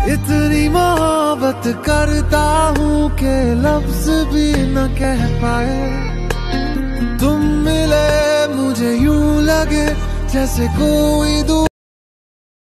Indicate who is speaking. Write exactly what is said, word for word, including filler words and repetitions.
Speaker 1: इतनी मोहब्बत करता हूँ कि लफ्ज भी न कह पाए। तुम मिले मुझे यूं लगे जैसे कोई दूर